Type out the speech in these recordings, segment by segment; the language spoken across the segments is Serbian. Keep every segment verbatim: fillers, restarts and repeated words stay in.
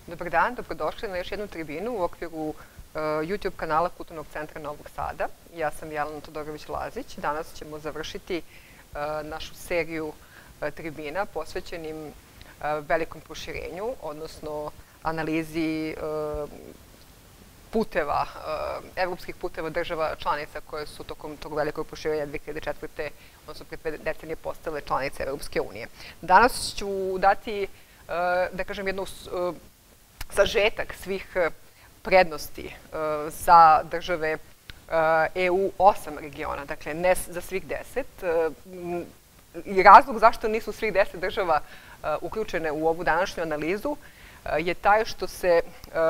Dobar dan, dobrodošli na još jednu tribinu u okviru YouTube kanala Kulturnog centra Novog Sada. Ja sam Jelena Todorović-Lazić. Danas ćemo završiti našu seriju tribina posvećenim velikom proširenju, odnosno analizi puteva, evropskih puteva država članica koje su tokom tog velikog proširenja dve hiljade četvrte. odnosno pre dve decenije postale članice Evropske unije. Danas ću dati, da kažem, jednu sažetak svih prednosti za države E U osam regiona, dakle ne za svih deset. I razlog zašto nisu svih deset država uključene u ovu današnju analizu je taj što se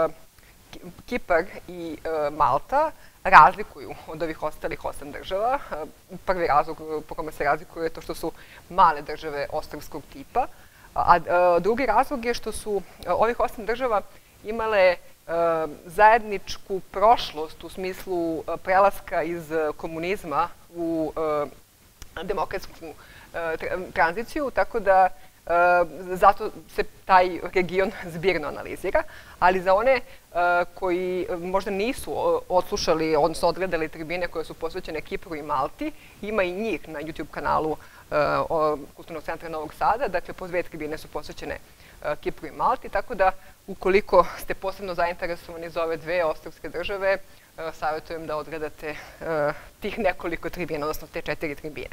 Kipar i Malta razlikuju od ovih ostalih osam država. Prvi razlog po kome se razlikuju je to što su male države ostrvskog tipa, a drugi razlog je što su ovih osam država imale zajedničku prošlost u smislu prelaska iz komunizma u demokratsku tranziciju, tako da zato se taj region zbirno analizira, ali za one koji možda nisu odslušali, odnosno odgledali tribine koje su posvećene Kipru i Malti, ima i njih na YouTube kanalu Kulturnog centra Novog Sada, dakle po dve tribine su posvećene Kipru i Malti, tako da ukoliko ste posebno zainteresovani za ove dve ostrvske države, savjetujem da odgledate tih nekoliko tribina, odnosno te četiri tribine.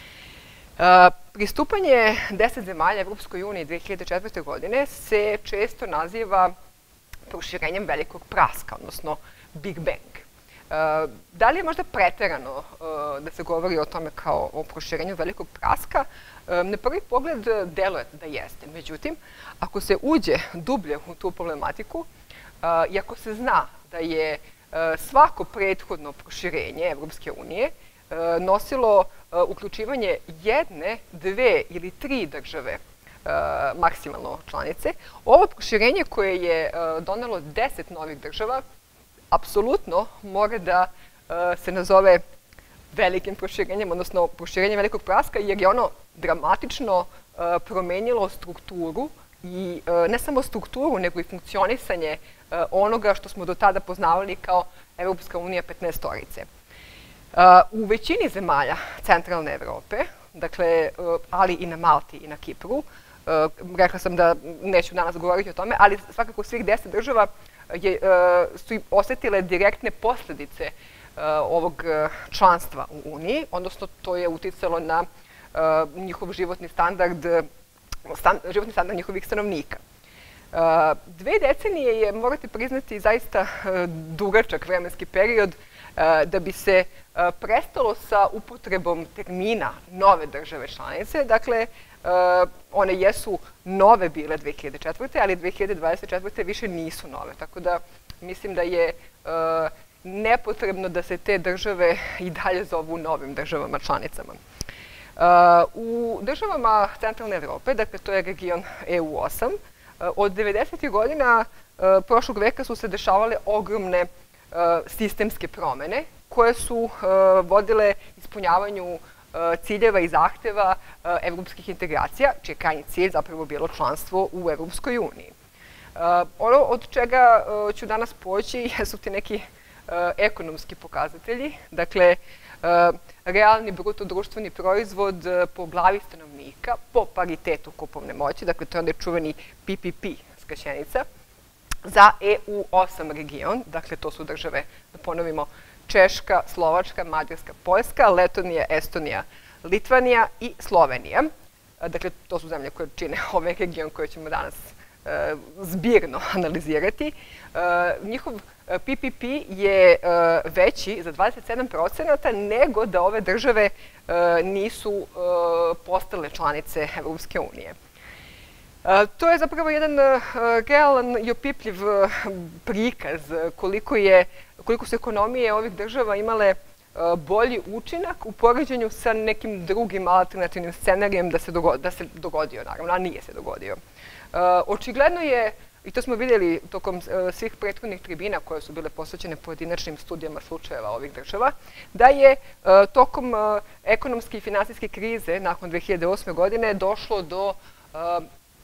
Pristupanje deset zemalja Evropskoj uniji dve hiljade četvrte. godine se često naziva proširenjem velikog praska, odnosno Big Bang. Da li je možda preterano da se govori o tome kao o proširenju velikog praska? Na prvi pogled deluje da jeste. Međutim, ako se uđe dublje u tu problematiku i ako se zna da je svako prethodno proširenje Evropske unije nosilo uključivanje jedne, dve ili tri države maksimalno članice, ovo proširenje koje je donelo deset novih država apsolutno mora da se nazove velikim proširenjem, odnosno proširenjem velikog praska, jer je ono dramatično promenilo strukturu i ne samo strukturu, nego i funkcionisanje onoga što smo do tada poznavali kao Evropska unija petnaestorice. U većini zemalja centralne Evrope, dakle, ali i na Malti i na Kipru, rekla sam da neću danas govoriti o tome, ali svakako svih deset država su i osetile direktne posledice ovog članstva u Uniji, odnosno to je uticalo na njihov životni standard, životni standard njihovih stanovnika. Dve decenije je, morate priznati, zaista dugačak vremenski period da bi se prestalo sa upotrebom termina nove države članice. Dakle, one jesu nove bile dve hiljade četvrte. ali dve hiljade dvadeset četvrte. više nisu nove. Tako da mislim da je nepotrebno da se te države i dalje zovu novim državama članicama. U državama centralne Evrope, dakle to je region E U osam, od devedesetih godina prošlog veka su se dešavale ogromne sistemske promene koje su vodile ispunjavanju ciljeva i zahteva evropskih integracija, čiji je krajnji cilj zapravo bilo članstvo u Evropskoj uniji. Ono od čega ću danas poći jesu ti neki ekonomski pokazatelji, dakle realni bruto društveni proizvod po glavi stanovnika, po paritetu kupovne moći, dakle to je onda čuveni P P P skraćenica, za E U osam region, dakle to su države, da ponovimo, Češka, Slovačka, Mađarska, Poljska, Letonija, Estonija, Litvanija i Slovenija. Dakle, to su zemlje koje čine ovaj region koje ćemo danas zbirno analizirati. Njihov P P P je veći za dvadeset sedam procenata nego da ove države nisu postale članice Evropske unije. To je zapravo jedan realan i opipljiv prikaz koliko su ekonomije ovih država imale bolji učinak u poređenju sa nekim drugim alternativnim scenarijem da se dogodio, naravno, a nije se dogodio. Očigledno je, i to smo vidjeli tokom svih prethodnih tribina koje su bile posvećene pojedinačnim studijama slučajeva ovih država, da je tokom ekonomske i finansijske krize nakon dve hiljade osme. godine došlo do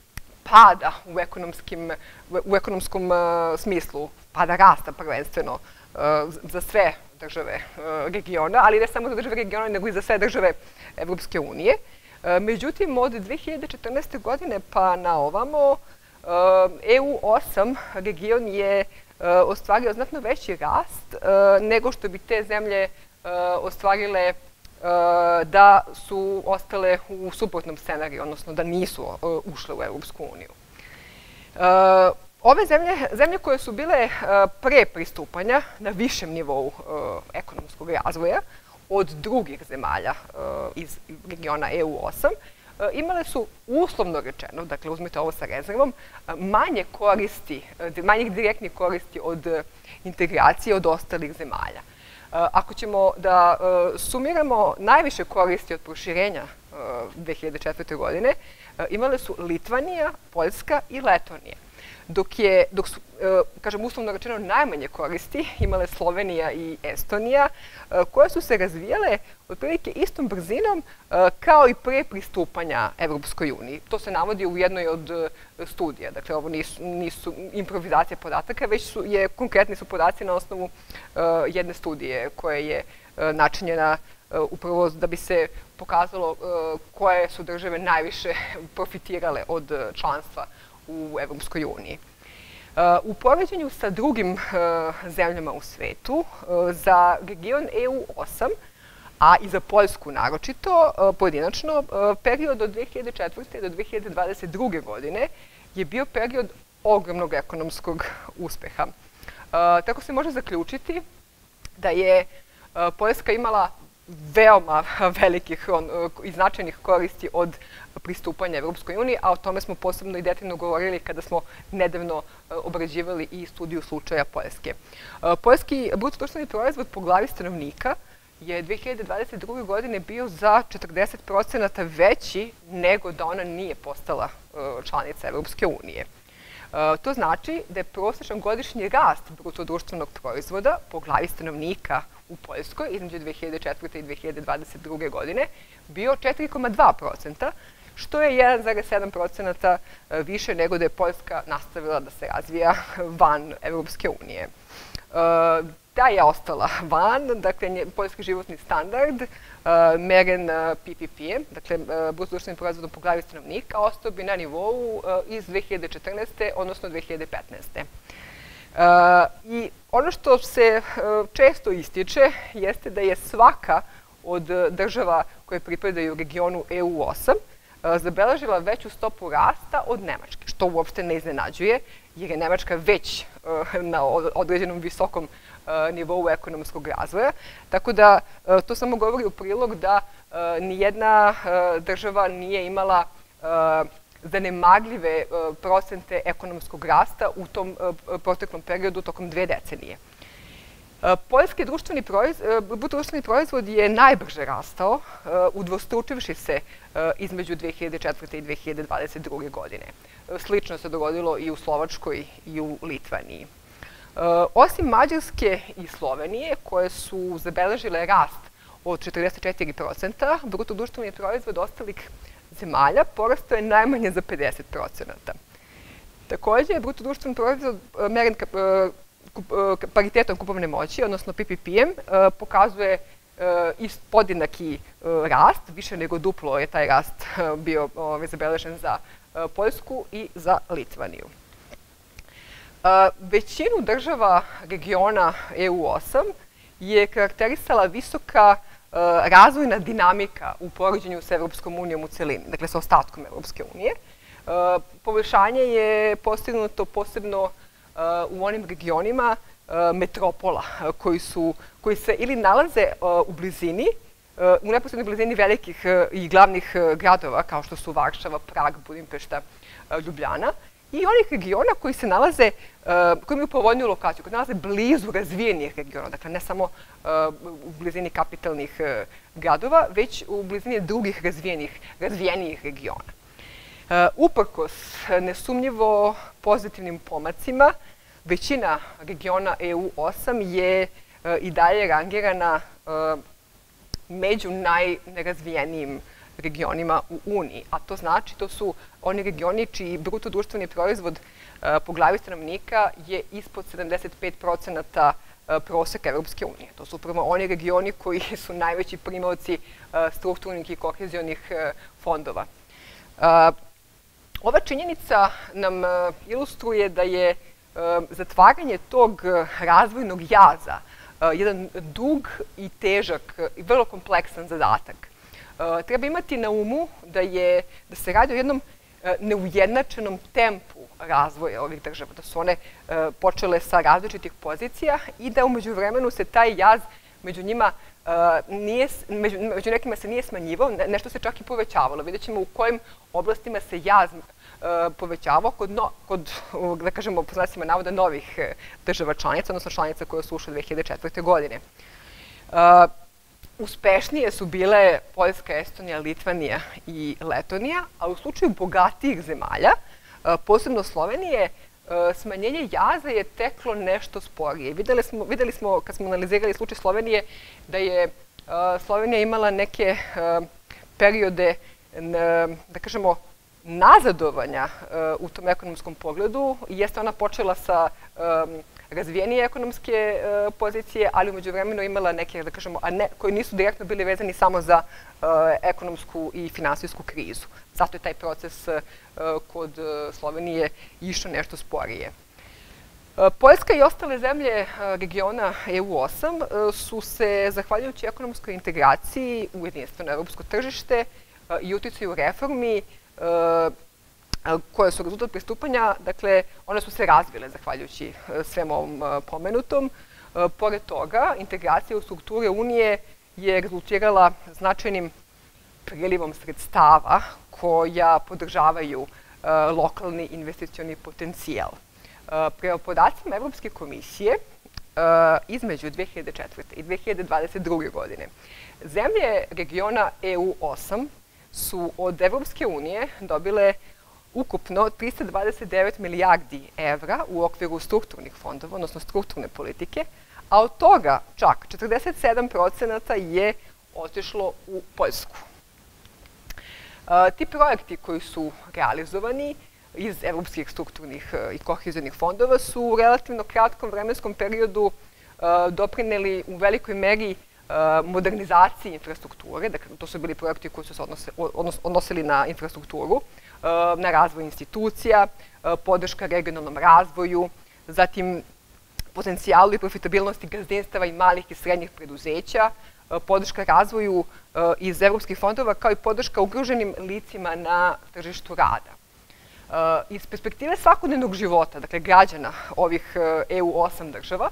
pada u ekonomskom smislu, pada rasta prvenstveno za sve države regiona, ali ne samo za države regiona, nego i za sve države Evropske unije. Međutim, od dve hiljade četrnaeste. godine pa na ovamo, E U osam region je ostvario znatno veći rast nego što bi te zemlje ostvarile da su ostale u suprotnom scenariju, odnosno da nisu ušle u Evropsku uniju. Ove zemlje, zemlje koje su bile pre pristupanja na višem nivou ekonomskog razvoja od drugih zemalja iz regiona E U osam, imale su, uslovno rečeno, dakle uzmite ovo sa rezervom, manje koristi, manjih direktnih koristi od integracije od ostalih zemalja. Ako ćemo da sumiramo najviše koristi od proširenja dve hiljade četvrte. godine, imale su Litvanija, Poljska i Letonija. Dok je, dok su, kažem, uslovno rečeno, najmanje koristi imale Slovenija i Estonija, koje su se razvijale otprilike istom brzinom kao i pre pristupanja Evropskoj uniji. To se navodi u jednoj od studija. Dakle, ovo nisu, nisu improvizacije podataka, već su, je, konkretni su podaci na osnovu jedne studije koja je načinjena upravo da bi se pokazalo koje su države najviše profitirale od članstva u Evropskoj uniji. U poređenju sa drugim zemljama u svetu, za region E U osam, a i za Poljsku naročito, pojedinačno, period od dve hiljade četvrte. do dve hiljade dvadeset druge. godine je bio period ogromnog ekonomskog uspeha. Tako se može zaključiti da je Poljska imala veoma velikih i značajnih koristi od pristupanja Evropskoj uniji, a o tome smo posebno i detaljno govorili kada smo nedavno obrađivali i studiju slučaja Poljske. Poljski bruto društveni proizvod po glavi stanovnika je dve hiljade dvadeset druge. godine bio za četrdeset procenata veći nego da ona nije postala članica Evropske unije. To znači da je prosječan godišnji rast bruto društvenog proizvoda po glavi stanovnika u Poljskoj između dve hiljade četvrte. i dve hiljade dvadeset druge. godine bio četiri zarez dva procenta, što je jedan zarez sedam procenata više nego da je Poljska nastavila da se razvija van Evropske unije. Da je ostala van, dakle, poljski životni standard, meren P P P-em, dakle, bruto društvenim proizvodom po glavi stanovnika, ostao bi na nivou iz dve hiljade četrnaeste. odnosno dve hiljade petnaeste. I ono što se često ističe jeste da je svaka od država koje pripadaju regionu E U osam zabeležila veću stopu rasta od Nemačke, što uopšte ne iznenađuje, jer je Nemačka već na određenom visokom nivou ekonomskog razvoja. Tako da to samo govori u prilog da nijedna država nije imala zanemarljive procente ekonomskog rasta u tom proteklom periodu tokom dve decenije. Poljski bruto društveni proizvod je najbrže rastao, udvostručivši se između dve hiljade četvrte. i dve hiljade dvadeset druge. godine. Slično se dogodilo i u Slovačkoj i u Litvaniji. Osim Mađarske i Slovenije, koje su zabeležile rast od četrdeset četiri procenta, bruto društveni proizvod ostalih zemalja porastao je najmanje za pedeset procenata. Takođe, bruto društveni proizvod meren paritetom kupovne moći, odnosno P P P-em, pokazuje podjednaki rast, više nego duplo je taj rast bio zabeležen za Poljsku i za Litvaniju. Većinu država regiona E U osam je karakterisala visoka razvojna dinamika u poređenju sa Evropskom unijom u celini, dakle sa ostatkom Evropske unije. Poboljšanje je postignuto posebno u onim regionima metropola koji se ili nalaze u blizini, u neposrednoj blizini velikih i glavnih gradova kao što su Varšava, Prag, Budimpešta, Ljubljana, i onih regiona koji se nalaze, koji imaju povoljniju lokaciju, koji se nalaze blizu razvijenih regiona, dakle ne samo u blizini kapitalnih gradova, već u blizini drugih razvijenijih regiona. Uprkos nesumnjivo pozitivnim pomacima, većina regiona E U osam je i dalje rangirana među najnerazvijenijim regionima u Uniji, a to znači to su oni regioni čiji bruto društveni proizvod po glavi stanovnika je ispod sedamdeset pet procenata proseka Evropske unije. To su upravo oni regioni koji su najveći primaoci strukturnih i kohezionih fondova. Ova činjenica nam ilustruje da je zatvaranje tog razvojnog jaza jedan dug i težak i vrlo kompleksan zadatak. Treba imati na umu da, je, da se radi o jednom neujednačenom tempu razvoja ovih država, da su one počele sa različitih pozicija i da umeđu vremenu se taj jaz među njima nije, među, među nekima se nije smanjivao, nešto se čak i povećavalo. Vidjet ćemo u kojim oblastima se jaz povećavao kod, no, kod da kažemo, po znacima navoda, novih država članica, odnosno članica koje su ušle dve hiljade četvrte. godine. Uspešnije su bile Poljska, Estonija, Litvanija i Letonija, a u slučaju bogatijih zemalja, posebno Slovenije, smanjenje jaza je teklo nešto sporije. Videli smo, videli smo kad smo analizirali slučaj Slovenije, da je Slovenija imala neke periode, da kažemo, nazadovanja u tom ekonomskom pogledu. Jeste ona počela sa razvijenije ekonomske pozicije, ali umeđu vremenu imala neke, da kažemo, a ne, koji nisu direktno bili vezani samo za ekonomsku i finansijsku krizu. Zato je taj proces kod Slovenije išao nešto sporije. Poljska i ostale zemlje regiona E U osam su se, zahvaljujući ekonomskoj integraciji u jedinstveno evropsko tržište i uticaju reformi koje su rezultat pristupanja, dakle, one su se razvile zahvaljujući svem ovom pomenutom. Pored toga, integracija u strukture Unije je rezultirala značajnim prilivom sredstava koja podržavaju lokalni investicioni potencijal. Prema podacima Evropske komisije, između dve hiljade četvrte. i dve hiljade dvadeset druge. godine, zemlje regiona E U osam su od Evropske unije dobile ukupno trista dvadeset devet milijardi evra u okviru strukturnih fondova, odnosno strukturne politike, a od toga čak četrdeset sedam procenata je otišlo u Poljsku. Ti projekti koji su realizovani iz evropskih strukturnih i kohezionih fondova su u relativno kratkom vremenskom periodu doprineli u velikoj meri modernizaciji infrastrukture. Dakle, to su bili projekti koji su se odnosili na infrastrukturu, na razvoj institucija, podrška regionalnom razvoju, zatim potencijalu i profitabilnosti gazdinstava i malih i srednjih preduzeća, podrška razvoju iz evropskih fondova, kao i podrška ugroženim licima na tržištu rada. Iz perspektive svakodnevnog života, dakle građana ovih E U osam država,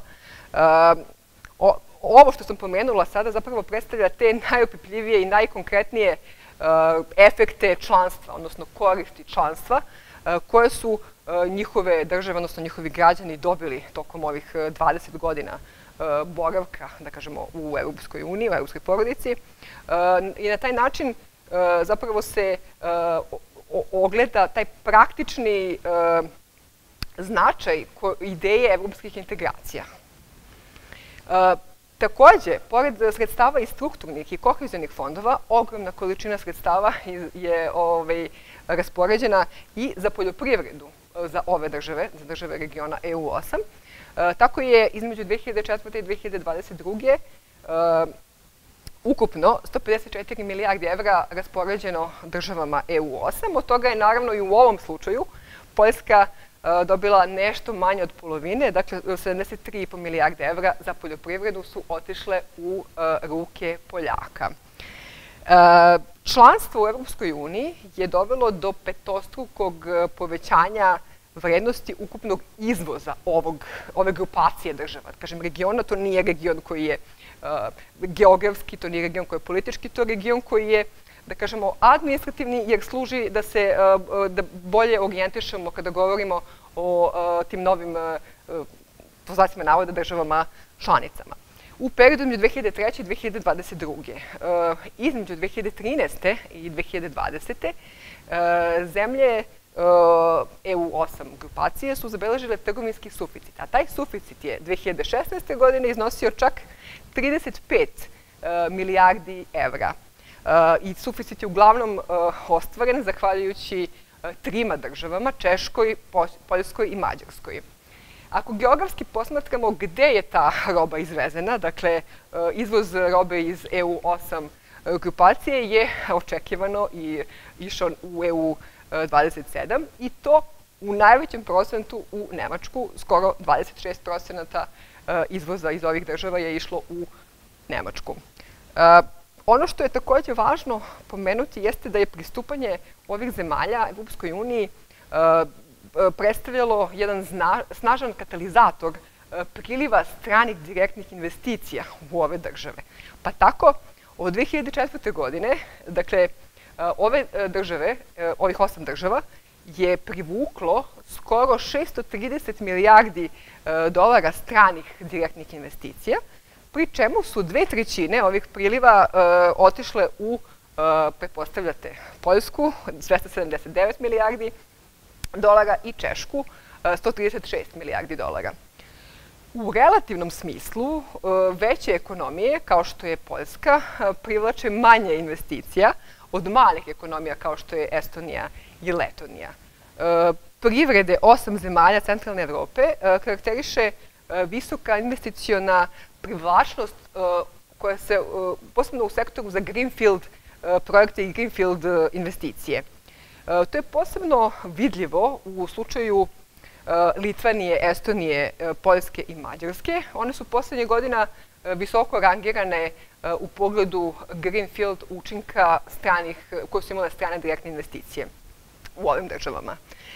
ovo što sam pomenula sada zapravo predstavlja te najopipljivije i najkonkretnije efekte članstva, odnosno koristi članstva, koje su njihove države, odnosno njihovi građani dobili tokom ovih dvadeset godina boravka, da kažemo, u Evropskoj uniji, u evropskoj porodici. I na taj način zapravo se ogleda taj praktični značaj ideje evropskih integracija. Takođe, pored sredstava iz strukturnih i kohezionih fondova, ogromna količina sredstava je raspoređena i za poljoprivredu za ove države, za države regiona E U osam. Tako je između dve hiljade četvrte. i dve hiljade dvadeset druge. ukupno sto pedeset četiri milijardi evra raspoređeno državama E U osam. Od toga je naravno i u ovom slučaju Poljska dobila nešto manje od polovine, dakle sedamdeset tri i po milijarde evra za poljoprivredu su otišle u ruke Poljaka. Članstvo u Evropskoj uniji je dovelo do petostrukog povećanja vrednosti ukupnog izvoza ovog, ove grupacije država. Kažem, regiona, to nije region koji je geografski, to nije region koji je politički, to je region koji je, da kažemo, administrativni, jer služi da se da bolje orijentišemo kada govorimo o tim novim, po znacima navoda, državama članicama. U periodu između dve hiljade treće. i dve hiljade dvadeset druge. Između dve hiljade trinaeste. i dve hiljade dvadesete. zemlje E U osam grupacije su zabeležile trgovinski suficit, a taj suficit je dve hiljade šesnaeste. godine iznosio čak trideset pet milijardi evra. i suficit je uglavnom ostvaren zahvaljujući trima državama, Češkoj, Poljskoj i Mađarskoj. Ako geografski posmatramo gde je ta roba izvezena, dakle, izvoz robe iz E U osam grupacije je očekivano i išao u E U dvadeset sedam i to u najvećem procentu u Nemačku, skoro dvadeset šest procenata izvoza iz ovih država je išlo u Nemačku. Ono što je takođe važno pomenuti jeste da je pristupanje ovih zemalja Evropskoj uniji predstavljalo jedan snažan katalizator priliva stranih direktnih investicija u ove države. Pa tako, od dve hiljade četvrte. godine, dakle, ove države, ovih osam država, je privuklo skoro šesto trideset milijardi dolara stranih direktnih investicija, pri čemu su dve trećine ovih priliva otišle u, pretpostavljate, Poljsku, dvesta sedamdeset devet milijardi dolara i Češku, sto trideset šest milijardi dolara. U relativnom smislu, veće ekonomije, kao što je Poljska, privlače manje investicija od malih ekonomija kao što je Estonija i Letonija. Privrede osam zemalja centralne Evrope karakteriše visoka investiciona privlačnost koja se, posebno u sektoru za greenfield projekte i greenfield investicije. To je posebno vidljivo u slučaju Litvanije, Estonije, Poljske i Mađarske. One su poslednjih godina visoko rangirane u pogledu greenfield učinka stranih, koje su imale strane direktne investicije u ovim državama.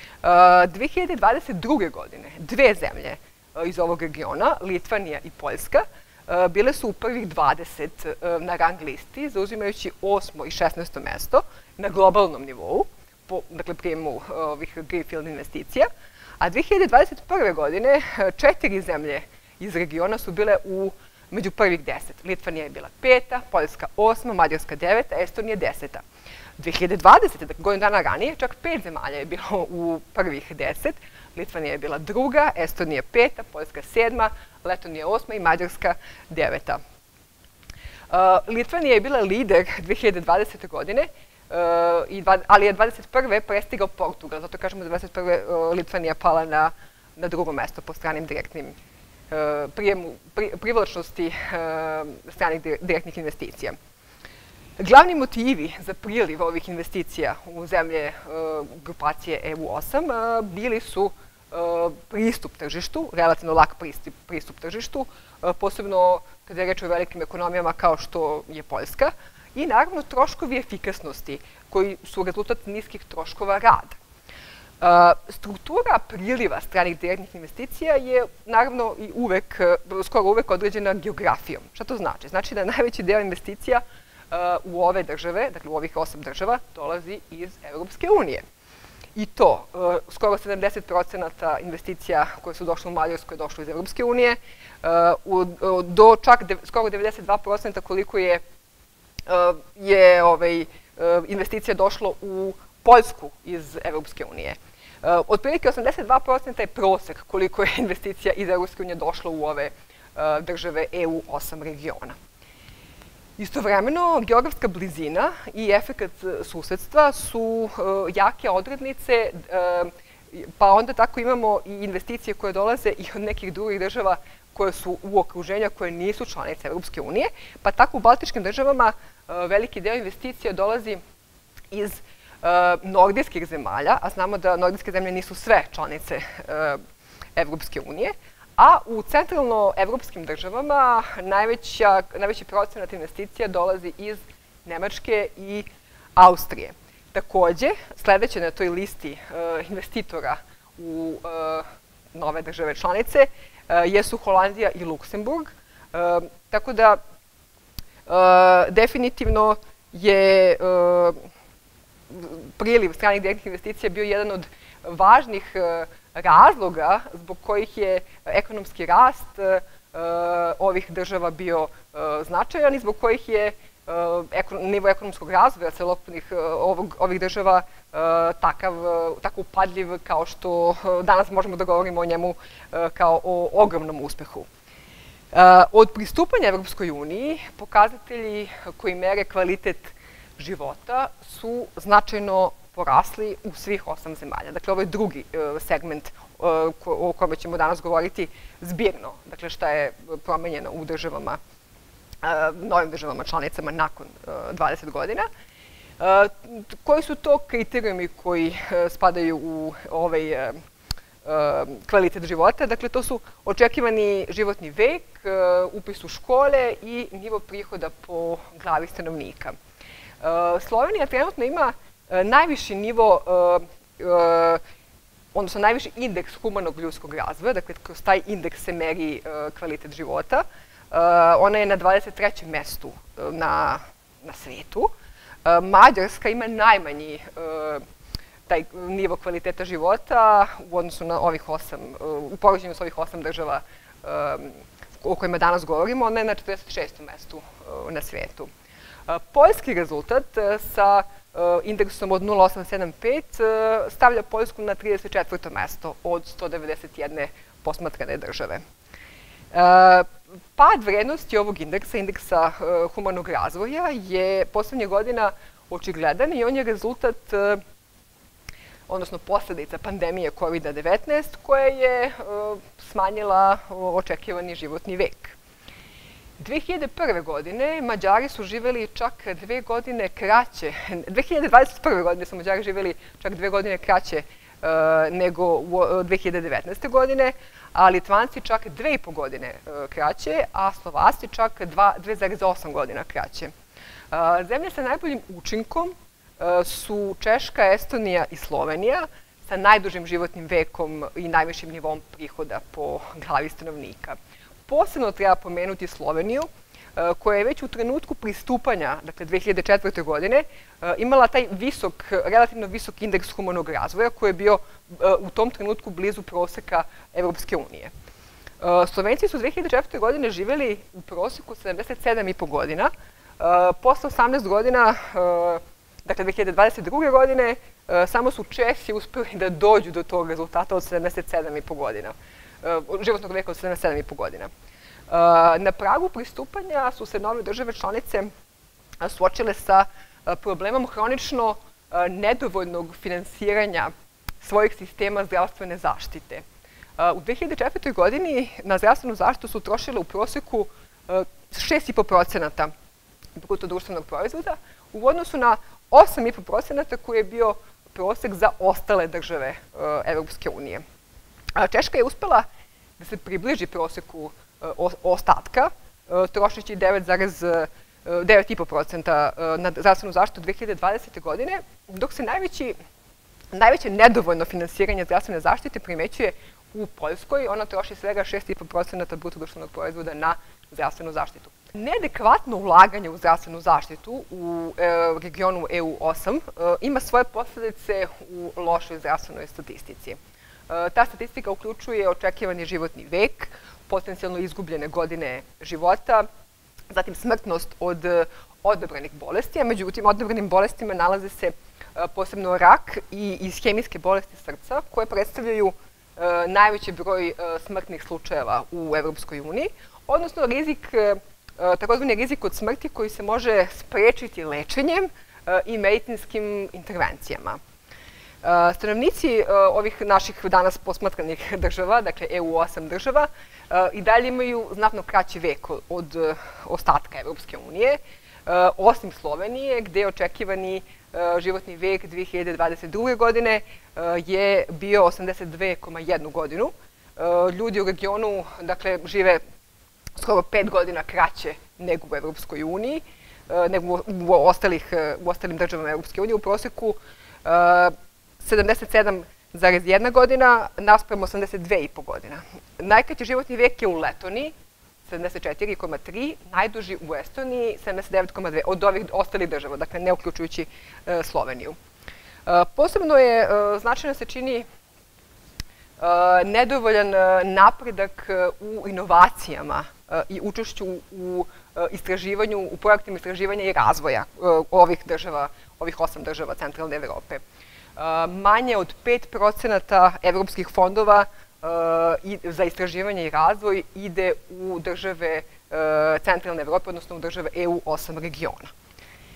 dve hiljade dvadeset druge. godine dve zemlje iz ovog regiona, Litvanija i Poljska, bile su u prvih dvadeset na rang listi, zauzimajući osmo i šesnaesto mesto na globalnom nivou, po, dakle, prijemu ovih greenfield investicija. A dve hiljade dvadeset prve. godine četiri zemlje iz regiona su bile u među prvih deset. Litvanija je bila peta, Poljska osma, Mađarska deveta, Estonija deseta. dve hiljade dvadesete. dakle godinu dana ranije, čak pet zemalja je bilo u prvih deset. Litvanija je bila druga, Estonija peta, Poljska sedma, Letonija osma i Mađarska deveta. Litvanija je bila lider dve hiljade dvadesete. godine, ali je dvadeset prve. prestigao Portugal, zato kažemo da dvadeset prve. Litvanija pala na, na drugo mesto po stranim direktnim prijemu, pri, privlačnosti stranih direktnih investicija. Glavni motivi za priliv ovih investicija u zemlje grupacije E U osam bili su pristup tržištu, relativno lak pristup, pristup tržištu, posebno kada je reč o velikim ekonomijama kao što je Poljska, i naravno troškovi efikasnosti, koji su rezultat niskih troškova rada. Struktura priliva stranih direktnih investicija je naravno i uvek, skoro uvek određena geografijom. Šta to znači? Znači da najveći deo investicija u ove države, dakle u ovih osam država, dolazi iz Evropske unije. I to, skoro sedamdeset procenata investicija koje su došle u Mađarsku je došlo iz Evropske unije, do čak skoro devedeset dva procenta koliko je, je ovaj, investicija došlo u Poljsku iz Evropske unije. Otprilike osamdeset dva procenta je prosek koliko je investicija iz Evropske unije došlo u ove države E U osam regiona. Istovremeno, geografska blizina i efekat susedstva su jake odrednice, pa onda tako imamo i investicije koje dolaze i od nekih drugih država koje su u okruženju, koje nisu članice Evropske unije, pa tako u baltičkim državama veliki deo investicija dolazi iz nordijskih zemalja, a znamo da nordijske zemlje nisu sve članice Evropske unije, a u centralno-evropskim državama najveća, najveći procenat investicija dolazi iz Nemačke i Austrije. Takođe, sledeće na toj listi investitora u nove države članice jesu Holandija i Luksemburg, tako da definitivno je priliv stranih direktnih investicija bio jedan od važnih razloga zbog kojih je ekonomski rast ovih država bio značajan i zbog kojih je nivo ekonomskog razvoja celokupnih ovih država takav, tako upadljiv kao što danas možemo da govorimo o njemu kao o ogromnom uspehu. Od pristupanja Evropskoj uniji pokazatelji koji mere kvalitet života su značajno porasli u svih osam zemalja. Dakle, ovo je drugi segment o kome ćemo danas govoriti zbirno. Dakle, šta je promenjeno u državama, novim državama članicama nakon dvadeset godina. Koji su to kriterijumi koji spadaju u ovaj kvalitet života? Dakle, to su očekivani životni vek, upis u škole i nivo prihoda po glavi stanovnika. Slovenija trenutno ima najviši nivo, odnosno najviši indeks humanog ljudskog razvoja, dakle, kroz taj indeks se meri kvalitet života. Ona je na dvadeset trećem mestu na, na svetu. Mađarska ima najmanji taj nivo kvaliteta života u odnosu na ovih osam, u poređenju s ovih osam država o kojima danas govorimo, ona je na četrdeset šestom mestu na svetu. Poljski rezultat sa indeksom od nula zarez osam sedam pet stavlja Poljsku na trideset četvrto mesto od sto devedeset jedne posmatrane države. Pad vrednosti ovog indeksa, indeksa humanog razvoja, je poslednjih godina očigledan i on je rezultat, odnosno posledica pandemije kovid devetnaest, koja je smanjila očekivani životni vek. dve hiljade prve. godine Mađari su živeli čak dve godine kraće, dve hiljade dvadeset prve. godine su Mađari živeli čak dve godine kraće nego dve hiljade devetnaeste. godine, a Litvanci čak dve i po godine kraće, a Slovasci čak dve zarez osam godina kraće. Zemlje sa najboljim učinkom su Češka, Estonija i Slovenija sa najdužim životnim vekom i najvišim nivom prihoda po glavi stanovnika. Posebno treba pomenuti Sloveniju, koja je već u trenutku pristupanja, dakle dve hiljade četvrte. godine, imala taj visok, relativno visok indeks humanog razvoja koji je bio u tom trenutku blizu proseka Evropske unije. Slovenci su dve hiljade četvrte. godine živeli u proseku sedamdeset sedam i po godina. Posle osamnaest godina, dakle dve hiljade dvadeset druge. godine, samo su Česi uspeli da dođu do tog rezultata od sedamdeset sedam i po godina. Životnog veka od sedamdeset sedam i po godina. Na pragu pristupanja su se nove države članice suočile sa problemom hronično nedovoljnog finansiranja svojih sistema zdravstvene zaštite. U dve hiljade četvrtoj. godini na zdravstvenu zaštitu su trošile u proseku šest zarez pet posto bruto društvenog proizvoda u odnosu na osam zarez pet posto koji je bio prosek za ostale države Evropske unije. Češka je uspela da se približi proseku ostatka, trošeći devet zarez devet i po posto na zdravstvenu zaštitu dve hiljade dvadesete. godine, dok se najveće nedovoljno finansiranje zdravstvene zaštite primećuje u Poljskoj. Ona troši svega šest zarez pet posto bruto društvenog proizvoda na zdravstvenu zaštitu. Neadekvatno ulaganje u zdravstvenu zaštitu u regionu E U osam ima svoje posledice u lošoj zdravstvenoj statistici. Ta statistika uključuje očekivani životni vek, potencijalno izgubljene godine života, zatim smrtnost od odabranih bolesti, a među tim odabranim bolestima nalaze se posebno rak i ishemijske bolesti srca, koje predstavljaju najveći broj smrtnih slučajeva u Evropskoj uniji, odnosno rizik, takozvani rizik od smrti koji se može sprečiti lečenjem i medicinskim intervencijama. Stanovnici ovih naših danas posmatranih država, dakle E U osam država, i dalje imaju znatno kraći vek od ostatka Evropske unije, osim Slovenije, gde je očekivani životni vek dve hiljade dvadeset druge. godine je bio osamdeset dve zarez jedna godinu. Ljudi u regionu, dakle, žive skoro pet godina kraće nego u Evropskoj uniji, nego u ostalim državama Evropske unije, u proseku sedamdeset sedam zarez jedna godina naspram osamdeset dve i po godina. Najkraći životni vek je u Letoniji, sedamdeset četiri zarez tri, najduži u Estoniji, sedamdeset devet zarez dve, od ovih ostalih država, dakle ne uključujući Sloveniju. Posebno je značajno se čini nedovoljan napredak u inovacijama i učešću u istraživanju, u projektima istraživanja i razvoja ovih država, ovih osam država centralne Evrope. Manje od pet procenata evropskih fondova za istraživanje i razvoj ide u države centralne Evrope, odnosno u države E U osam regiona.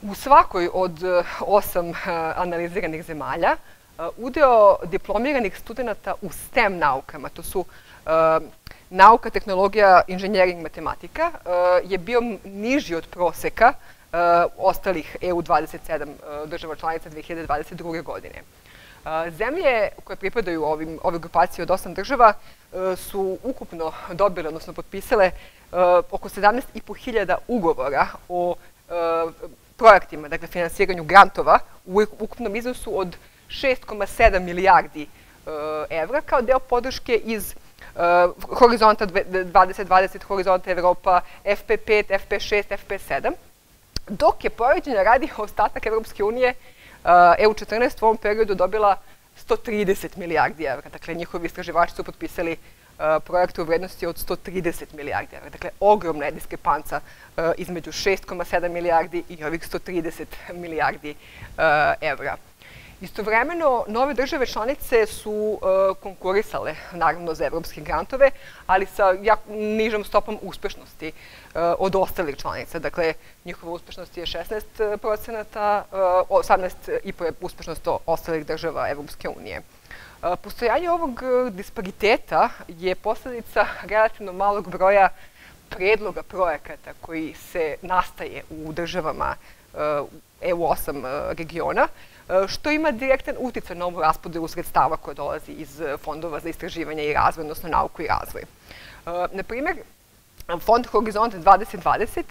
U svakoj od osam analiziranih zemalja udeo diplomiranih studenta u STEM naukama, to su nauka, tehnologija, inženjering, matematika, je bio niži od proseka ostalih E U dvadeset sedam država članica dve hiljade dvadeset druge. godine. Zemlje koje pripadaju ovoj grupaciji od osam država su ukupno dobile, odnosno potpisale oko sedamnaest i po hiljada ugovora o projektima, dakle finansiranju grantova u ukupnom iznosu od šest zarez sedam milijardi evra kao deo podrške iz Horizonta dvadeset dvadeset, Horizonta Evropa, F P pet, F P šest, F P sedam, dok je poređenja radi ostatak Evropske unije E U četrnaest u ovom periodu dobila sto trideset milijardi evra. Dakle, njihovi istraživači su potpisali projekte u vrednosti od sto trideset milijardi evra. Dakle, ogromna je diskrepanca između šest zarez sedam milijardi i ovih sto trideset milijardi evra. Istovremeno, nove države članice su konkurisale, naravno, za evropske grantove, ali sa nižom stopom uspešnosti od ostalih članica. Dakle, njihova uspešnost je šesnaest procenata, osamnaest i po je uspešnost ostalih država Evropske unije. Postojanje ovog dispariteta je posledica relativno malog broja predloga projekata koji se nastaje u državama E U osam regiona, što ima direktan uticaj na ovu raspodelu sredstava koja dolazi iz fondova za istraživanje i razvoj, odnosno nauku i razvoj. Na primjer, fond Horizont dvadeset dvadeset,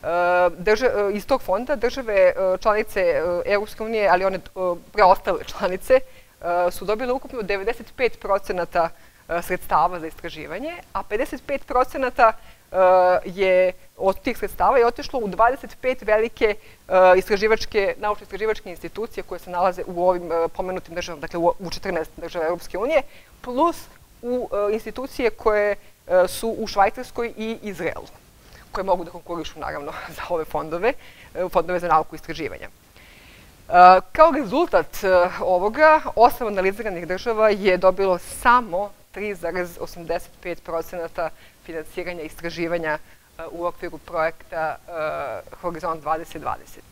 iz tog fonda države članice Evropske unije, ali one preostale članice, su dobile ukupno devedeset pet procenata sredstava za istraživanje, a pedeset pet procenata je od tih sredstava je otišlo u dvadeset pet velike istraživačke, naučno-istraživačke institucije koje se nalaze u ovim pomenutim državama, dakle u četrnaest država Evropske unije, plus u institucije koje su u Švajcarskoj i Izraelu, koje mogu da konkurišu, naravno, za ove fondove, fondove za nauku i istraživanja. Kao rezultat ovoga, osam analiziranih država je dobilo samo tri zarez osamdeset pet procenata finansiranja istraživanja u okviru projekta Horizont dvadeset dvadeset.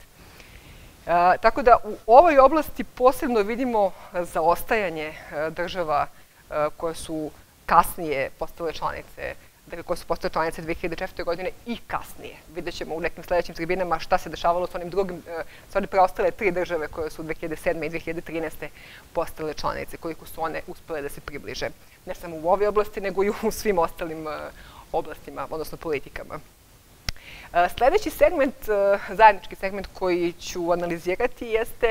Tako da u ovoj oblasti posebno vidimo zaostajanje država koje su kasnije postale članice, dakle koje su postale članice dve hiljade četvrte. godine i kasnije. Vidjet ćemo u nekim sledećim tribinama šta se dešavalo s onim drugim, s one preostale tri države koje su dve hiljade sedme. i dve hiljade trinaeste. postale članice, koliko su one uspele da se približe. Ne samo u ovoj oblasti, nego i u svim ostalim oblastima, odnosno politikama. Sledeći segment, zajednički segment koji ću analizirati jeste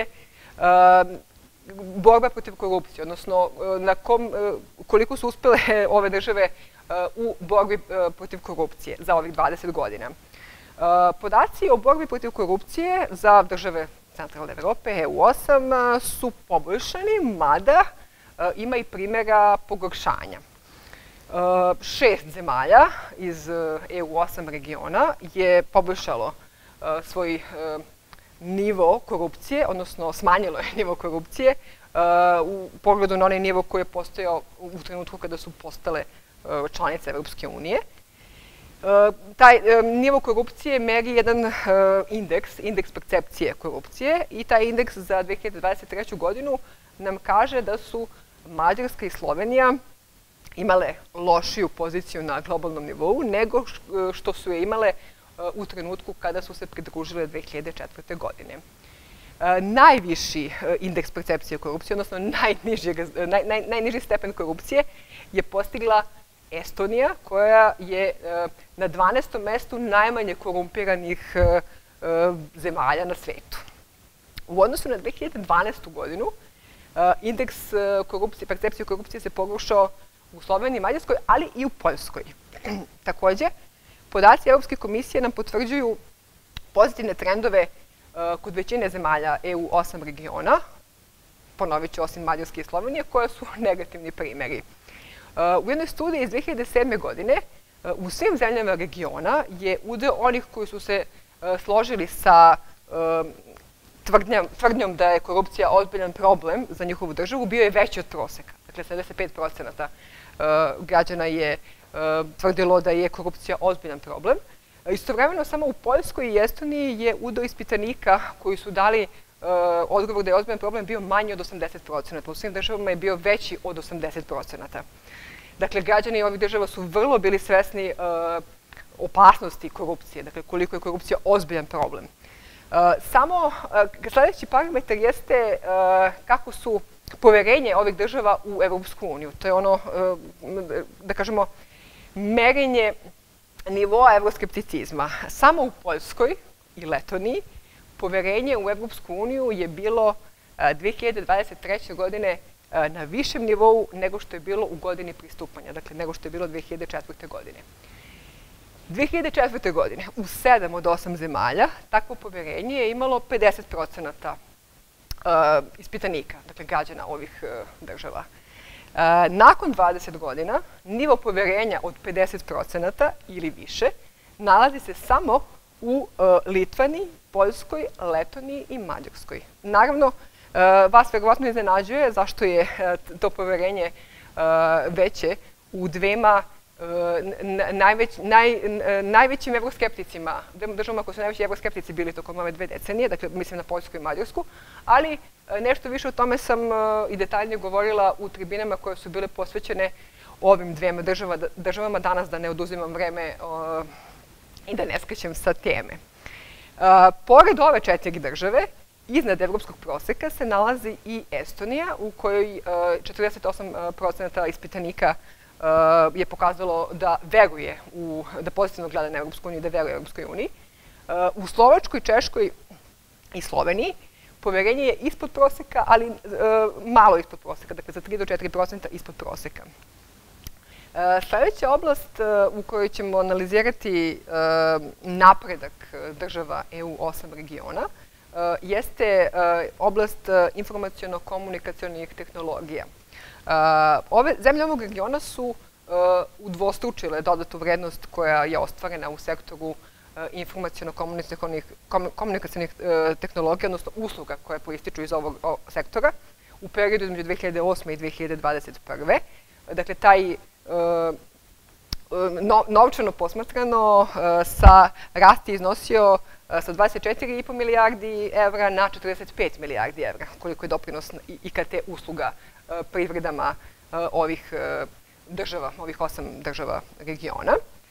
borba protiv korupcije, odnosno koliko su uspele ove države u borbi protiv korupcije za ovih dvadeset godina. Podaci o borbi protiv korupcije za države Centralne Evrope, E U osam, su poboljšani, mada ima i primjera pogoršanja. Šest zemalja iz E U osam regiona je poboljšalo svoj nivo korupcije, odnosno smanjilo je nivo korupcije u pogledu na onaj nivo koji je postojao u trenutku kada su postale članice Evropske unije. Taj nivo korupcije meri jedan indeks, indeks percepcije korupcije, i taj indeks za dve hiljade dvadeset treću. godinu nam kaže da su Mađarska i Slovenija imale lošiju poziciju na globalnom nivou nego što su je imale u trenutku kada su se pridružile dve hiljade četvrte. godine. Najviši indeks percepcije korupcije, odnosno najniži stepen korupcije, je postigla Estonija, koja je na dvanaestom mestu najmanje korumpiranih zemalja na svetu. U odnosu na dve hiljade dvanaestu. godinu, indeks percepcije korupcije se pogoršao u Sloveniji i Mađarskoj, ali i u Poljskoj. Takođe, podaci Evropske komisije nam potvrđuju pozitivne trendove kod većine zemalja E U osam regiona, ponovit ću, osim Mađarske i Slovenije, koje su negativni primjeri. U jednoj studiji iz dve hiljade sedme. godine u svim zemljama regiona je udeo onih koji su se složili sa tvrdnjom da je korupcija ozbiljan problem za njihovu državu bio je veći od proseka. Dakle, sedamdeset pet procenata građana je tvrdilo da je korupcija ozbiljan problem. Istovremeno, samo u Poljskoj i Estoniji je udeo ispitanika koji su dali odgovor da je ozbiljan problem bio manji od osamdeset procenata. U svim državama je bio veći od osamdeset procenata. Dakle, građani ovih država su vrlo bili svesni opasnosti korupcije, dakle koliko je korupcija ozbiljan problem. Samo sledeći parametar jeste kako su poverenje ovih država u Evropsku uniju. To je ono, da kažemo, merenje nivoa evroskepticizma. Samo u Poljskoj i Letoniji poverenje u Evropsku uniju je bilo dve hiljade dvadeset treće. godine na višem nivou nego što je bilo u godini pristupanja, dakle nego što je bilo dve hiljade četvrte. godine. dve hiljade četvrte. godine u sedam od osam zemalja takvo poverenje je imalo pedeset procenata ispitanika, dakle građana ovih država. Nakon dvadeset godina, nivo poverenja od pedeset procenata ili više nalazi se samo u Litvani, Poljskoj, Letoniji i Mađarskoj. Naravno, vas verovatno iznenađuje zašto je to poverenje veće u dvema najvećim evroskepticima, državama koji su najveći evroskeptici bili tokom ove dve decenije, dakle mislim na Poljsku i Mađarsku, ali nešto više o tome sam i detaljnije govorila u tribinama koje su bile posvećene ovim dvema državama danas, da ne oduzimam vreme i da ne skrećem sa teme. Pored ove četiri države, iznad evropskog proseka se nalazi i Estonija, u kojoj četrdeset osam procenata ispitanika je pokazalo da veruje, da pozitivno gleda na Evropsku uniju i da veruje Evropskoj uniji. U Slovačkoj, Češkoj i Sloveniji poverenje je ispod proseka, ali malo ispod proseka, dakle za tri do četiri procenta ispod proseka. Sledeća oblast u kojoj ćemo analizirati napredak država E U osam regiona jeste oblast informaciono-komunikacionih tehnologija. Zemlje ovog regiona su udvostručile dodatu vrednost koja je ostvarena u sektoru informaciono-komunikacionih tehnologija, odnosno usluga koje proističu iz ovog sektora u periodu između dve hiljade osme i dve hiljade dvadeset prve. Dakle, taj novčano posmatrano rast je iznosio sa dvadeset četiri i po milijardi evra na četrdeset pet milijardi evra, koliko je doprinos I K T usluga privredama ovih država, ovih osam država regiona.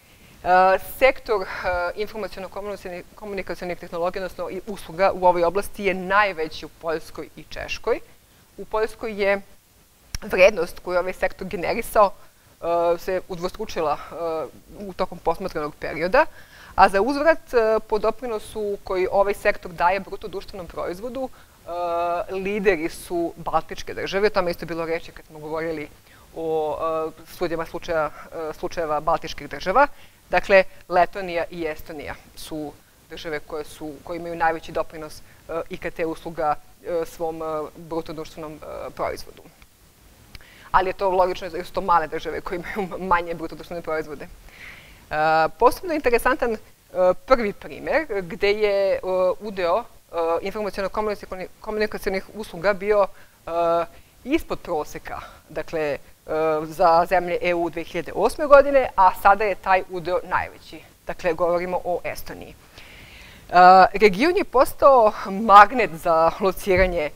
Sektor informaciono-komunikacionih tehnologija, odnosno usluga u ovoj oblasti je najveći u Poljskoj i Češkoj. U Poljskoj je vrednost koju je ovaj sektor generisao se udvostručila u tokom posmatranog perioda, a za uzvrat po doprinosu koji ovaj sektor daje bruto društvenom proizvodu, lideri su baltičke države. O tome isto bilo reči kad smo govorili o studijama slučajeva baltičkih država. Dakle, Letonija i Estonija su države koje imaju najveći doprinos I K T usluga svom bruto društvenom proizvodu. Ali je to logično jer su to male države koje imaju manje bruto društvene proizvode. Posebno interesantan prvi primer gde je udeo informaciono-komunikacionih usluga bio ispod proseka, dakle, za zemlje E U dve hiljade osme. godine, a sada je taj udeo najveći. Dakle, govorimo o Estoniji. Region je postao magnet za lociranje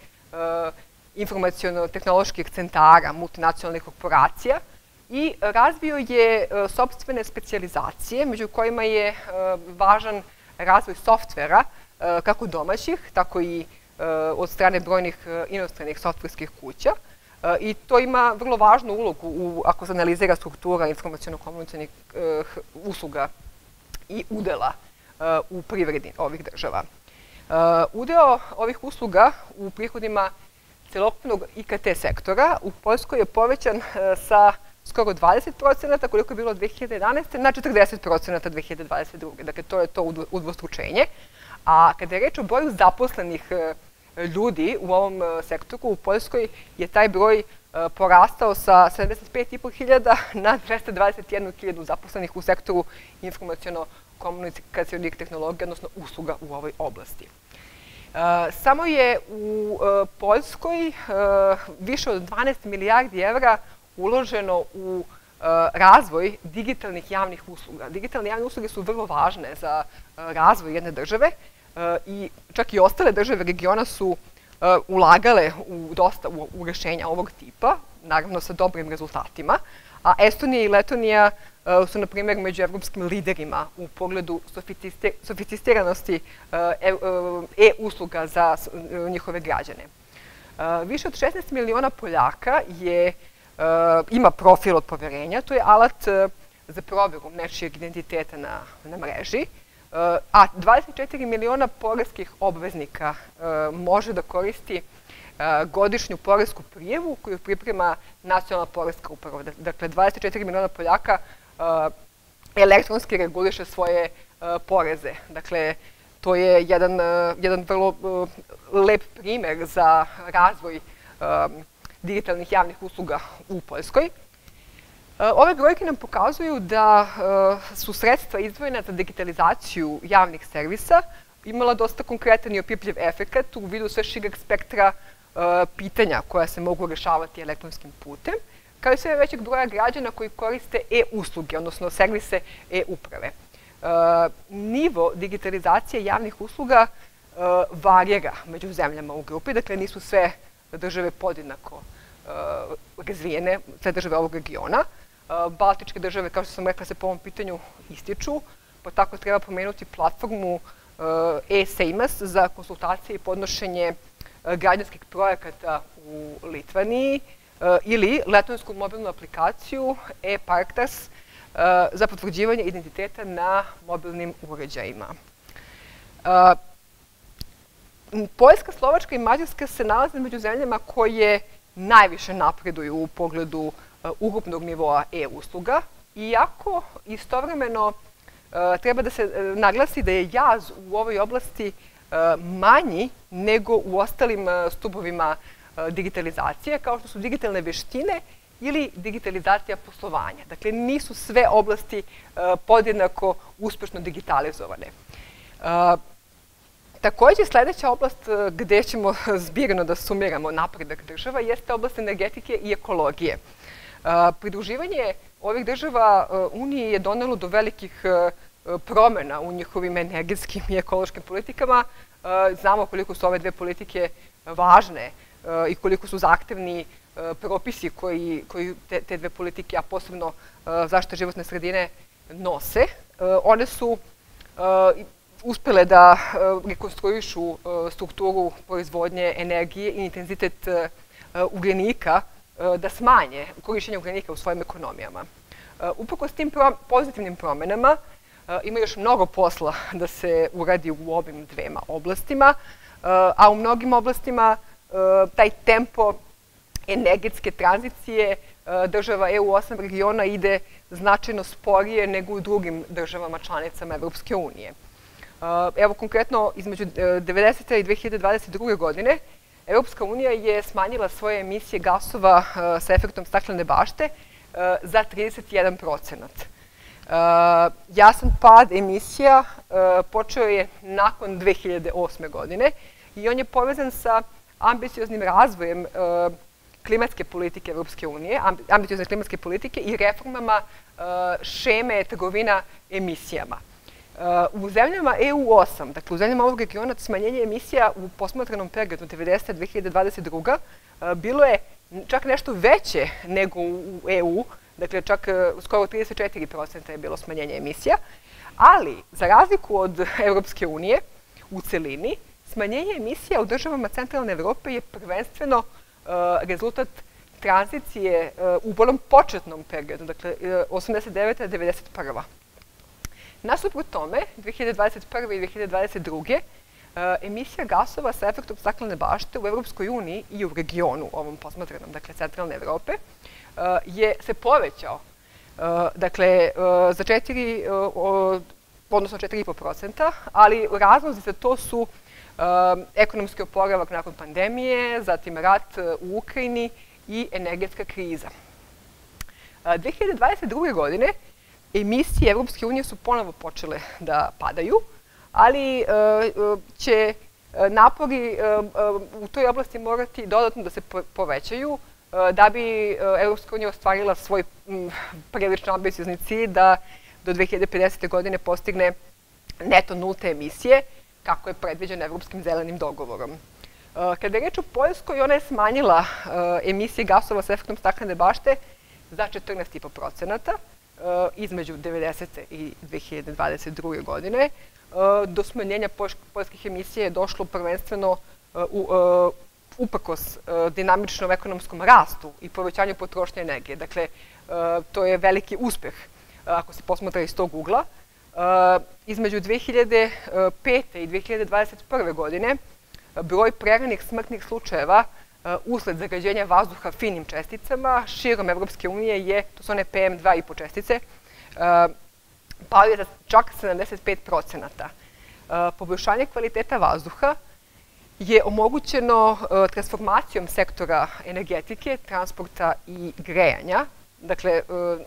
informaciono-tehnoloških centara, multinacionalnih korporacija i razvio je sopstvene specijalizacije, među kojima je važan razvoj softvera, kako domaćih, tako i od strane brojnih inostranih softverskih kuća. I to ima vrlo važnu ulogu ako se analizira struktura informaciono-komunikacionih usluga i udela u privredi ovih država. Udeo ovih usluga u prihodima celokupnog I K T sektora u Poljskoj je povećan sa skoro dvadeset procenata, koliko je bilo dve hiljade jedanaeste. na četrdeset procenata dve hiljade dvadeset druge. Dakle, to je to udvostručenje. A kada je reč o broju zaposlenih ljudi u ovom sektoru, u Poljskoj je taj broj porastao sa sedamdeset pet i po hiljada na dvesta dvadeset jednu hiljadu zaposlenih u sektoru informaciono-komunikacionih tehnologija, odnosno usluga u ovoj oblasti. Samo je u Poljskoj više od dvanaest milijardi evra uloženo u razvoj digitalnih javnih usluga. Digitalne javne usluge su vrlo važne za razvoj jedne države i čak i ostale države regiona su ulagale u dosta u rešenja ovog tipa, naravno sa dobrim rezultatima, a Estonija i Letonija su, na primjer, među evropskim liderima u pogledu sofisticiranosti e-usluga za njihove građane. Više od šesnaest miliona Poljaka je, ima profil od poverenja, to je alat za proveru nečijeg identiteta na, na mreži, a dvadeset četiri miliona poreskih obveznika može da koristi godišnju poresku prijavu koju priprema Nacionalna poreska uprava. Dakle, dvadeset četiri miliona Poljaka elektronski reguliše svoje poreze. Dakle, to je jedan, jedan vrlo lep primer za razvoj digitalnih javnih usluga u Poljskoj. Ove brojke nam pokazuju da su sredstva izdvojena za digitalizaciju javnih servisa imala dosta konkretan i opipljiv efekat u vidu sve šireg spektra pitanja koja se mogu rešavati elektronskim putem, kao i sve većeg broja građana koji koriste e-usluge, odnosno servise e-uprave. Nivo digitalizacije javnih usluga varira među zemljama u grupi, dakle nisu sve države podjednako razvijene, sve države ovog regiona. Baltičke države, kao što sam rekla, se po ovom pitanju ističu, pa tako treba pomenuti platformu e-Seimas za konsultacije i podnošenje građanskih projekata u Litvaniji ili letonsku mobilnu aplikaciju e-Parktas za potvrđivanje identiteta na mobilnim uređajima. Poljska, Slovačka i Mađarska se nalaze među zemljama koje najviše napreduju u pogledu ukupnog nivoa e-usluga, iako istovremeno treba da se naglasi da je jaz u ovoj oblasti manji nego u ostalim stubovima digitalizacije, kao što su digitalne veštine ili digitalizacija poslovanja. Dakle, nisu sve oblasti podjednako uspešno digitalizovane. Takođe, sledeća oblast gde ćemo zbirno da sumiramo napredak država jeste oblast energetike i ekologije. Pridruživanje ovih država Uniji je donelo do velikih promena u njihovim energetskim i ekološkim politikama. Znamo koliko su ove dve politike važne i koliko su zahtevni propisi koji, koji te, te dve politike, a posebno zaštita životne sredine, nose. One su uspele da rekonstruišu strukturu proizvodnje energije i intenzitet ugljenika, da smanje korišćenje ugljenika u svojim ekonomijama. Uprkos tim pozitivnim promenama ima još mnogo posla da se uradi u ovim dvema oblastima, a u mnogim oblastima taj tempo energetske tranzicije država E U osam regiona ide značajno sporije nego u drugim državama članicama Evropske unije. Evo, konkretno, između devedesete i dve hiljade dvadeset druge. godine Evropska unija je smanjila svoje emisije gasova sa efektom staklene bašte za trideset jedan procenat. Jasan pad emisija počeo je nakon dve hiljade osme. godine i on je povezan sa ambicioznim razvojem klimatske politike Evropske unije, ambiciozne klimatske politike i reformama šeme trgovina emisijama. U zemljama E U osam, dakle u zemljama ovog regiona, smanjenje emisija u posmatranom periodu devedesete do dve hiljade dvadeset druge. bilo je čak nešto veće nego u E U, dakle čak skoro trideset četiri procenta je bilo smanjenje emisija, ali za razliku od Evropske unije u celini, smanjenje emisija u državama centralne Evrope je prvenstveno rezultat tranzicije u onom početnom periodu, dakle osamdeset devete do devedeset prve. Nasuprot tome, dve hiljade dvadeset prve i dve hiljade dvadeset druge. emisija gasova sa efektom staklene bašte u Evropskoj uniji i u regionu ovom posmatranom, dakle centralne Evrope, je se povećao. Dakle, za četiri, odnosno četiri i po procenta, ali razlozi za to su ekonomski oporavak nakon pandemije, zatim rat u Ukrajini i energetska kriza. dve hiljade dvadeset druge. godine emisije Evropske unije su ponovo počele da padaju, ali će napori u toj oblasti morati dodatno da se povećaju da bi Evropska unija ostvarila svoj prilično ambiciozni cilj da do dve hiljade pedesete. godine postigne neto nulte emisije, kako je predviđeno Evropskim zelenim dogovorom. Kada je reč o Poljskoj, ona je smanjila emisije gasova sa efektom staklene bašte za četrnaest zarez pet procenata između devedesete. i dve hiljade dvadeset druge. godine. Do smanjenja poljskih emisija je došlo prvenstveno uprkos dinamičnom ekonomskom rastu i povećanju potrošnje energije. Dakle, to je veliki uspeh ako se posmatra iz tog ugla. Između dve hiljade pete. i dve hiljade dvadeset prve. godine broj preranih smrtnih slučajeva usled zagađenja vazduha finim česticama širom Evropske unije je, to su one P M dva i po čestice, pao je za čak sedamdeset pet procenata. Poboljšanje kvaliteta vazduha je omogućeno transformacijom sektora energetike, transporta i grejanja, dakle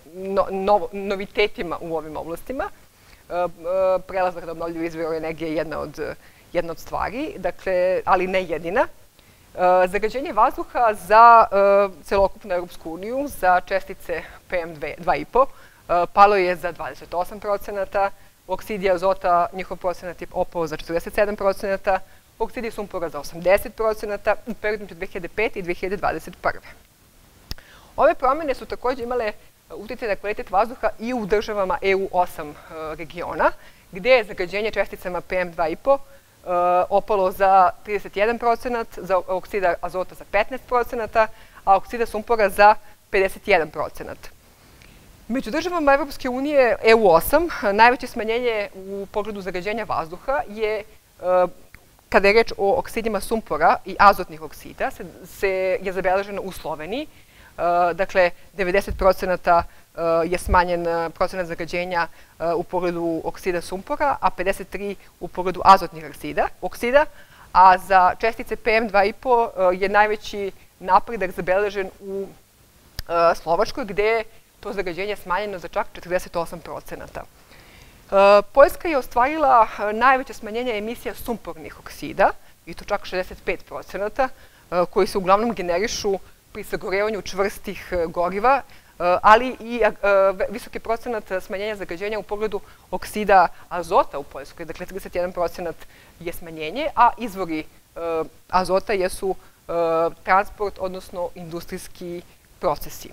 novitetima u ovim oblastima. Prelazak na obnovljive izvore energije je jedna od jedna od stvari, dakle, ali ne jedina. Zagađenje vazduha za celokupnu Evropsku uniju, za čestice P M dva i po, palo je za dvadeset osam procenata, oksidi azota, njihov procenat je opao za četrdeset sedam procenata, oksidi sumpora za osamdeset procenata u periodu dve hiljade pete. i dve hiljade dvadeset prve. Ove promene su takođe imale uticaj na kvalitet vazduha i u državama E U osam regiona, gde je zagađenje česticama P M dva i po opalo za trideset jedan procenat, za oksida azota za petnaest procenata, a oksida sumpora za pedeset jedan procenat. Među državama Evropske unije E U osam najveće smanjenje u pogledu zagađenja vazduha je, kada je reč o oksidima sumpora i azotnih oksida, je zabeleženo u Sloveniji. Dakle, devedeset procenata je smanjen procenat zagađenja u pogledu oksida sumpora, a pedeset tri u pogledu azotnih oksida, a za čestice P M dva i po je najveći napredak zabeležen u Slovačkoj, gde je to zagađenje smanjeno za čak četrdeset osam procenata. Poljska je ostvarila najveće smanjenje emisija sumpornih oksida, i to čak šezdeset pet procenata, koji se uglavnom generišu pri sagorevanju čvrstih goriva, ali i visoki procenat smanjenja zagađenja u pogledu oksida azota u Poljskoj. Dakle, trideset jedan procenat je smanjenje, a izvori azota jesu transport, odnosno industrijski procesi.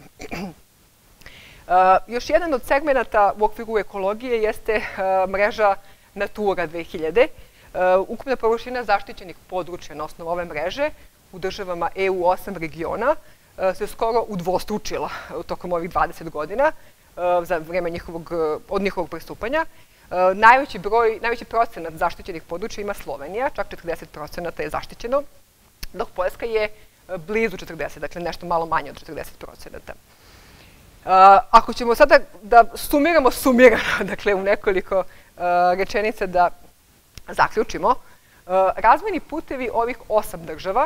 Još jedan od segmenata u okviru ekologije jeste mreža Natura dve hiljade. Ukupna površina zaštićenih područja na osnovu ove mreže u državama E U osam regiona se skoro udvostručila tokom ovih dvadeset godina za vreme od njihovog pristupanja. Najveći broj, najveći procenat zaštićenih područja ima Slovenija, čak četrdeset procenata je zaštićeno, dok Poljska je blizu četrdeset, dakle nešto malo manje od četrdeset procenata. Ako ćemo sada da sumiramo sumirano, dakle u nekoliko rečenica da zaključimo, razvojni putevi ovih osam država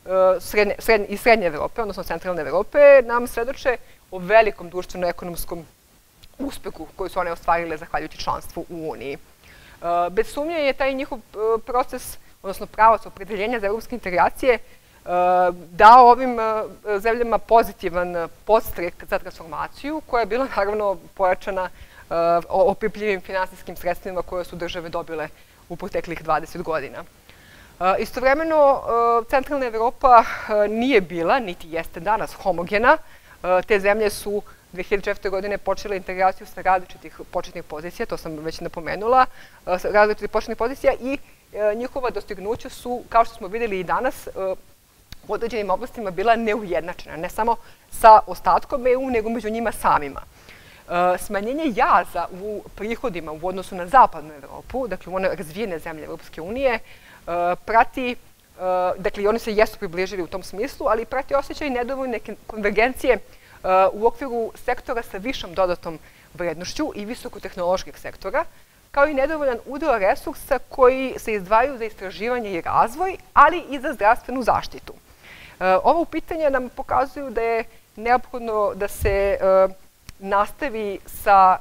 iz Srednje Evrope, odnosno Centralne Evrope, nam svedoče o velikom društveno-ekonomskom uspehu koji su one ostvarile zahvaljujući članstvu u Uniji. Bez sumnje je taj njihov proces, odnosno pravac opredeljenja za evropske integracije, dao ovim zemljama pozitivan podstrek za transformaciju, koja je bila naravno pojačana opipljivim finansijskim sredstvima koje su države dobile u proteklih dvadeset godina. Istovremeno, Centralna Evropa nije bila, niti jeste danas, homogena. Te zemlje su dve hiljade četvrte. godine počele integraciju sa različitih početnih pozicija, to sam već napomenula, sa različitih početnih pozicija i njihova dostignuća su, kao što smo videli i danas, u određenim oblastima bila neujednačena, ne samo sa ostatkom E U, nego među njima samima. Smanjenje jaza u prihodima u odnosu na zapadnu Evropu, dakle u one razvijene zemlje Evropske unije, prati, dakle i oni se jesu približili u tom smislu, ali prati osjećaj nedovoljne konvergencije u okviru sektora sa višom dodatom vrednošću i visokotehnoloških sektora, kao i nedovoljan udeo resursa koji se izdvajaju za istraživanje i razvoj, ali i za zdravstvenu zaštitu. Ovo pitanje nam pokazuju da je neophodno da se nastavi sa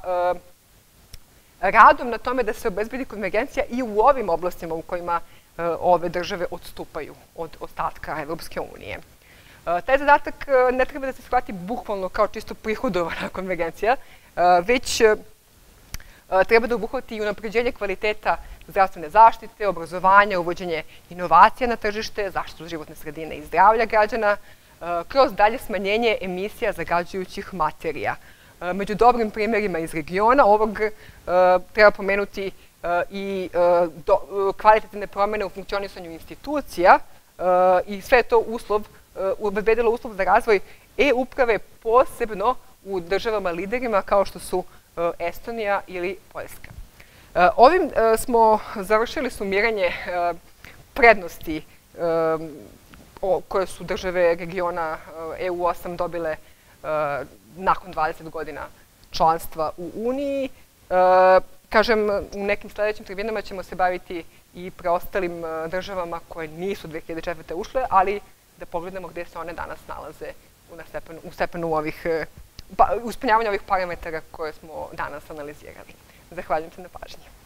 radom na tome da se obezbedi konvergencija i u ovim oblastima u kojima ove države odstupaju od ostatka Evropske unije. Taj zadatak ne treba da se shvati bukvalno kao čisto prihodovana konvergencija, već treba da obuhvati i unapređenje kvaliteta zdravstvene zaštite, obrazovanja, uvođenje inovacija na tržište, zaštitu životne sredine i zdravlja građana, kroz dalje smanjenje emisija zagađujućih materija. Među dobrim primjerima iz regiona ovog treba pomenuti i kvalitativne promene u funkcionisanju institucija i sve je to uslov, obezbedilo uslov za razvoj e-uprave posebno u državama liderima kao što su Estonija ili Poljska. Ovim smo završili sumiranje prednosti koje su države regiona E U osam dobile nakon dvadeset godina članstva u Uniji. Kažem, u nekim sledećim tribinama ćemo se baviti i preostalim državama koje nisu dve hiljade četvrte. ušle, ali da pogledamo gde se one danas nalaze u stepenu ovih, ispunjavanja ovih parametara koje smo danas analizirali. Zahvaljujem se na pažnji.